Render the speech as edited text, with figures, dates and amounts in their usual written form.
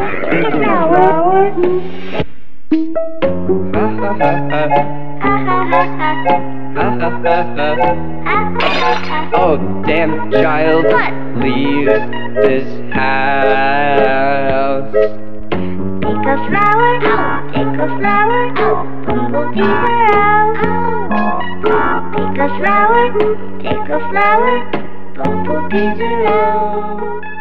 take a flower. Ha ha ha ha. Ha ha ha ha. Ha ha ha ha. Ha ha ha. Oh, damn child. What? Leave this house. Take a flower, take a flower, bumblebees are out. Take a flower, bumblebees are out.